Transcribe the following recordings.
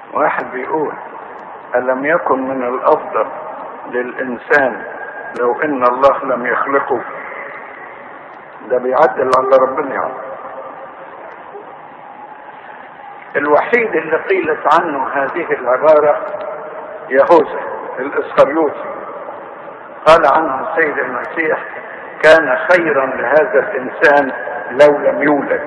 واحد بيقول: ألم يكن من الأفضل للإنسان لو إن الله لم يخلقه؟ ده بيعدل على ربنا يعني. الوحيد اللي قيلت عنه هذه العبارة يهوذا الإسخريوطي، قال عنه السيد المسيح: كان خيرا لهذا الإنسان لو لم يولد.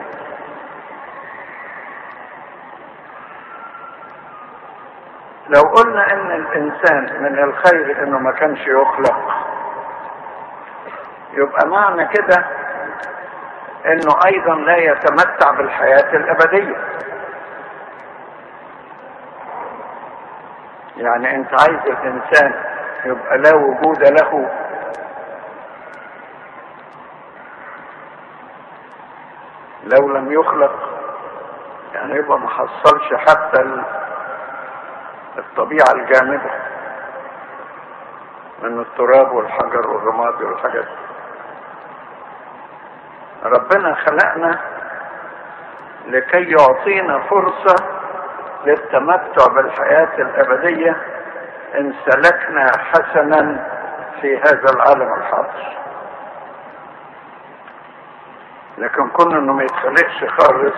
لو قلنا ان الانسان من الخير انه ما كانش يخلق، يبقى معنى كده انه ايضا لا يتمتع بالحياة الابدية. يعني انت عايز الانسان يبقى لا وجود له، لو لم يخلق، يعني يبقى ما حصلش حتى الطبيعة الجامدة من التراب والحجر والرماد والحاجات. ربنا خلقنا لكي يعطينا فرصة للتمتع بالحياة الأبدية إن سلكنا حسنا في هذا العالم الحاضر. لكن كنا إنه ما يتخلقش خالص،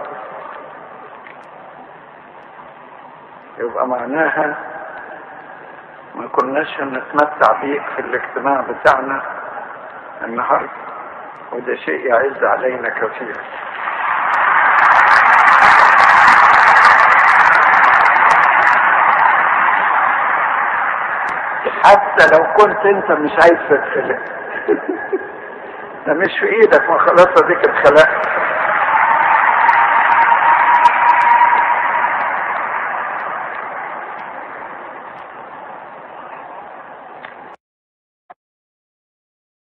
يبقى معناها ما كناش نتمتع بيك في الاجتماع بتاعنا النهارده، وده شيء يعز علينا كثيرا. حتى لو كنت انت مش عايز تتخلق، ده مش في ايدك، ما خلاص اديك اتخلقت.